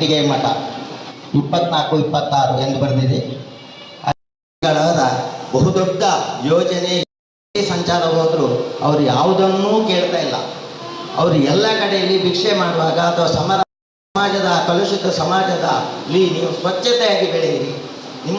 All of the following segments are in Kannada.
ಇಟ್ಟಿಗೆ ಮಠ 24-26 ಎಂದು ಬರೆದಿದೆ. ಬಹುದೊಡ್ಡ ಯೋಜನೆ ಸಂಚಾರ ಹೋದರೂ ಅವರು ಯಾವುದನ್ನೂ ಕೇಳ್ತಾ ಇಲ್ಲ. ಅವರು ಎಲ್ಲ ಕಡೆಯಲ್ಲಿ ಭಿಕ್ಷೆ ಮಾಡುವಾಗ ಅಥವಾ ಸಮಾಜದ ಕಲುಷಿತ ಸಮಾಜದಲ್ಲಿ ನೀವು ಸ್ವಚ್ಛತೆಯಾಗಿ ಬೆಳೆಯಿರಿ, ನಿಮ್ಮ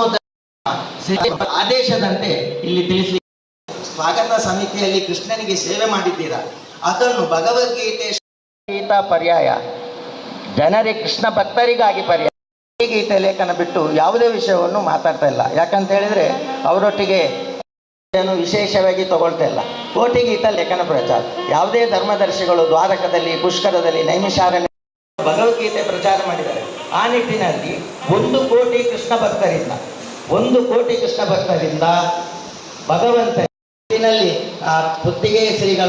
ಆದೇಶದಂತೆ ಇಲ್ಲಿ ತಿಳಿಸಿ. ಸ್ವಾಗತ ಸಮಿತಿಯಲ್ಲಿ ಕೃಷ್ಣನಿಗೆ ಸೇವೆ ಮಾಡಿದ್ದೀರಾ, ಅದನ್ನು ಭಗವದ್ಗೀತೆ ಗೀತಾ ಪರ್ಯಾಯ, ಜನರಿಗೆ ಕೃಷ್ಣ ಭಕ್ತರಿಗಾಗಿ ಪರ್ಯಾಯ ಗೀತೆ ಲೇಖನ ಬಿಟ್ಟು ಯಾವುದೇ ವಿಷಯವನ್ನು ಮಾತಾಡ್ತಾ ಇಲ್ಲ. ಯಾಕಂತ ಹೇಳಿದರೆ ಅವರೊಟ್ಟಿಗೆ ಏನು ವಿಶೇಷವಾಗಿ ತಗೊಳ್ತಾ ಇಲ್ಲ. ಕೋಟಿ ಗೀತಾ ಲೇಖನ ಪ್ರಚಾರ, ಯಾವುದೇ ಧರ್ಮದರ್ಶಿಗಳು ದ್ವಾರಕದಲ್ಲಿ, ಪುಷ್ಕರದಲ್ಲಿ, ನೈಮಿಷಾರಣ್ಯ ಭಗವದ್ಗೀತೆ ಪ್ರಚಾರ ಮಾಡಿದ್ದಾರೆ. ಆ ನಿಟ್ಟಿನಲ್ಲಿ 1 ಕೋಟಿ ಕೃಷ್ಣ ಭಕ್ತರಿಂದ 1 ಕೋಟಿ ಕೃಷ್ಣ ಭಕ್ತರಿಂದ ಭಗವಂತನಲ್ಲಿ ಪುತ್ತಿಗೆ ಶ್ರೀಗಳ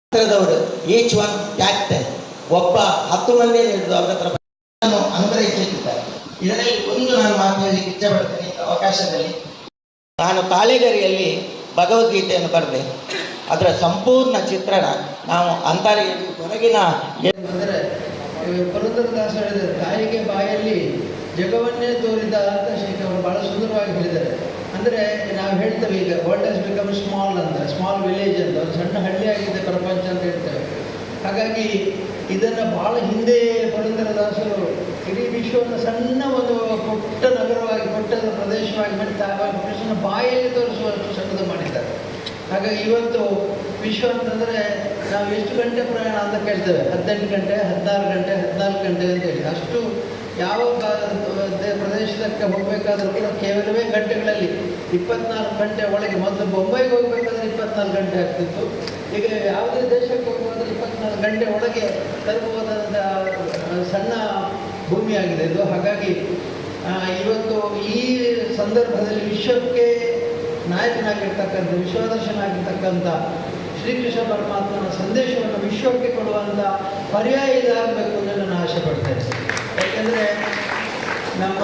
ಈಚ್ ಒನ್ ಟ್ಯಾಕ್ಟ್ ಒಬ್ಬ 10 ಮಂದಿ ಹಿಡಿದು ಅವರ ಹತ್ರ ಅನುಗ್ರಹಿಸುತ್ತಿದ್ದಾರೆ. ಇದರಲ್ಲಿ ಒಂದು ನಾನು ಮಾತು ಹೇಳಲಿಕ್ಕೆ ಇಚ್ಛೆ ಪಡ್ತೇನೆ. ಅವಕಾಶದಲ್ಲಿ ನಾನು ತಾಳೆಗರಿಯಲ್ಲಿ ಭಗವದ್ಗೀತೆಯನ್ನು ಬರೆದೆ. ಅದರ ಸಂಪೂರ್ಣ ಚಿತ್ರಣ ನಾವು ಹೊರಗಿನ ಅಂದರೆ ಪುರಂದರದಾಸ ಹೇಳಿದ್ದಾರೆ, ತಾಯಿಗೆ ಬಾಯಲ್ಲಿ ಜಗವನ್ನೇ ತೋರಿದ ಅಂತ ಅವರು ಭಾಳ ಸುಂದರವಾಗಿ ಹೇಳಿದ್ದಾರೆ. ಅಂದರೆ ನಾವು ಹೇಳ್ತೇವೆ ಈಗ ವರ್ಲ್ಡ್ ಹ್ಯಾಸ್ ಬಿಕಮ್ ಸ್ಮಾಲ್ ಅಂತ, ಸ್ಮಾಲ್ ವಿಲೇಜ್ ಅಂತ, ಒಂದು ಸಣ್ಣ ಹಳ್ಳಿಯಾಗಿದೆ ಪ್ರಪಂಚ ಅಂತ ಹೇಳ್ತೇವೆ. ಹಾಗಾಗಿ ಇದನ್ನು ಭಾಳ ಹಿಂದೆ ಪುರಂದರದಾಸರು ಇಡೀ ವಿಶ್ವವನ್ನು ಸಣ್ಣ ಒಂದು ಪುಟ್ಟ ನಗರವಾಗಿ, ಪುಟ್ಟ ಪ್ರದೇಶವಾಗಿ ಮಾಡಿ ಕೃಷ್ಣನ ಬಾಯಲ್ಲಿ ತೋರಿಸುವಷ್ಟು ಸಣ್ಣದು ಮಾಡಿದ್ದಾರೆ. ಹಾಗಾಗಿ ಇವತ್ತು ವಿಶ್ವ ಅಂತಂದರೆ ನಾವು ಎಷ್ಟು ಗಂಟೆ ಪ್ರಯಾಣ ಅಂತ ಕೇಳ್ತೇವೆ, 18 ಗಂಟೆ, 16 ಗಂಟೆ, 14 ಗಂಟೆ ಅಂತೇಳಿ. ಅಷ್ಟು ಯಾವ ಪ್ರದೇಶಕ್ಕೆ ಹೋಗಬೇಕಾದ್ರೂ ಕೂಡ ಕೇವಲವೇ ಗಂಟೆಗಳಲ್ಲಿ 24 ಗಂಟೆ ಒಳಗೆ. ಮೊದಲು ಬೊಂಬೈಗೆ ಹೋಗಬೇಕಾದ್ರೆ 24 ಗಂಟೆ ಆಗ್ತಿತ್ತು. ಈಗ ಯಾವುದೇ ದೇಶಕ್ಕೆ ಹೋಗಬೇಕಾದ್ರೆ 24 ಗಂಟೆ ಒಳಗೆ ತಲುಪುವುದಾದ ಸಣ್ಣ ಭೂಮಿಯಾಗಿದೆ ಇದು. ಹಾಗಾಗಿ ಇವತ್ತು ಈ ಸಂದರ್ಭದಲ್ಲಿ ವಿಶ್ವಕ್ಕೆ ನಾಯಕನಾಗಿರ್ತಕ್ಕಂಥ, ವಿಶ್ವದರ್ಶನ ಆಗಿರ್ತಕ್ಕಂಥ ಶ್ರೀಕೃಷ್ಣ ಪರಮಾತ್ಮನ ಸಂದೇಶವನ್ನು ವಿಶ್ವಕ್ಕೆ ಕೊಡುವಂಥ ಪರ್ಯಾಯ ಇದಾಗಬೇಕು ಅಂತ ನಾನು ಆಸೆ ಪಡ್ತೇನೆ. ಯಾಕೆಂದರೆ ನಮ್ಮ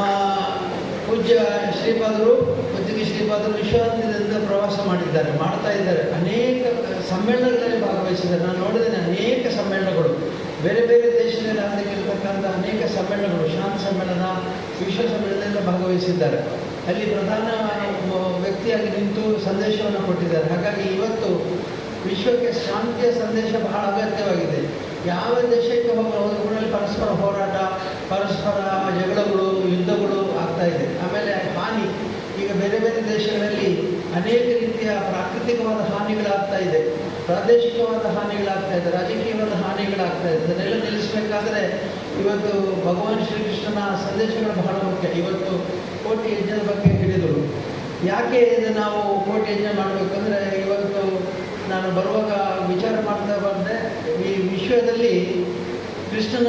ಪೂಜ್ಯ ಶ್ರೀಪಾದರು, ಪುತ್ತಿಗೆ ಶ್ರೀಪಾದರು ವಿಶ್ವಾದ್ಯಂತ ಪ್ರವಾಸ ಮಾಡಿದ್ದಾರೆ, ಮಾಡ್ತಾ ಇದ್ದಾರೆ. ಅನೇಕ ಸಮ್ಮೇಳನಗಳಲ್ಲಿ ಭಾಗವಹಿಸಿದ್ದಾರೆ. ನಾನು ನೋಡಿದ್ದೇನೆ ಅನೇಕ ಸಮ್ಮೇಳನಗಳು, ಬೇರೆ ಬೇರೆ ದೇಶದಲ್ಲಿ ಆಗಲಿಕ್ಕಿರ್ತಕ್ಕಂಥ ಅನೇಕ ಸಮ್ಮೇಳನಗಳು, ಶಾಂತಿ ಸಮ್ಮೇಳನ, ವಿಶ್ವ ಸಮ್ಮೇಳನದಿಂದ ಭಾಗವಹಿಸಿದ್ದಾರೆ. ಅಲ್ಲಿ ಪ್ರಧಾನ ವ್ಯಕ್ತಿಯಾಗಿ ನಿಂತು ಸಂದೇಶವನ್ನು ಕೊಟ್ಟಿದ್ದಾರೆ. ಹಾಗಾಗಿ ಇವತ್ತು ವಿಶ್ವಕ್ಕೆ ಶಾಂತಿಯ ಸಂದೇಶ ಬಹಳ ಅಗತ್ಯವಾಗಿದೆ. ಯಾವ ದೇಶಕ್ಕೆ ಹೋಗೋದ್ರಲ್ಲಿ ಪರಸ್ಪರ ಹೋರಾಟ, ಪರಸ್ಪರ ಜಗಳಗಳು, ಯುದ್ಧಗಳು ಆಗ್ತಾ ಇದೆ. ಆಮೇಲೆ ಹಾನಿ, ಈಗ ಬೇರೆ ಬೇರೆ ದೇಶಗಳಲ್ಲಿ ಅನೇಕ ರೀತಿಯ ಪ್ರಾಕೃತಿಕವಾದ ಹಾನಿಗಳಾಗ್ತಾ ಇದೆ, ಪ್ರಾದೇಶಿಕವಾದ ಹಾನಿಗಳಾಗ್ತಾ ಇದೆ, ರಾಜಕೀಯವಾದ ಹಾನಿಗಳಾಗ್ತಾ ಇದೆ. ಅದನ್ನೆಲ್ಲ ನಿಲ್ಲಿಸಬೇಕಾದ್ರೆ ಇವತ್ತು ಭಗವಾನ್ ಶ್ರೀಕೃಷ್ಣನ ಸಂದೇಶಗಳು ಬಹಳ ಮುಖ್ಯ. ಇವತ್ತು ಕೋಟಿ ಯಜ್ಞದ ಬಗ್ಗೆ ಹೇಳಿದರು. ಯಾಕೆ ಇದು ನಾವು ಕೋಟಿ ಯಜ್ಞ ಮಾಡಬೇಕಂದ್ರೆ, ಇವತ್ತು ನಾನು ಬರುವಾಗ ವಿಚಾರ ಮಾಡ್ತಾ ಬಂದೆ, ಈ ವಿಶ್ವದಲ್ಲಿ ಕೃಷ್ಣನ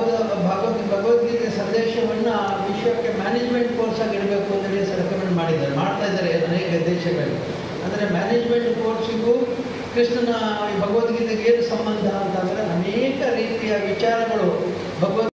ಭಗವದ್ಗೀತೆ ಸಂದೇಶವನ್ನು ವಿಶ್ವಕ್ಕೆ ಮ್ಯಾನೇಜ್ಮೆಂಟ್ ಕೋರ್ಸ್ ಆಗಿ ಇಡಬೇಕು ಅಂತೇಳಿ ರೆಕಮೆಂಡ್ ಮಾಡ್ತಾ ಇದ್ದಾರೆ ಅನೇಕ ದೇಶಗಳಲ್ಲಿ. ಅಂದರೆ ಮ್ಯಾನೇಜ್ಮೆಂಟ್ ಕೋರ್ಸಿಗೂ ಕೃಷ್ಣನ ಭಗವದ್ಗೀತೆಗೆ ಏನು ಸಂಬಂಧ ಅಂತಂದರೆ, ಅನೇಕ ರೀತಿಯ ವಿಚಾರಗಳು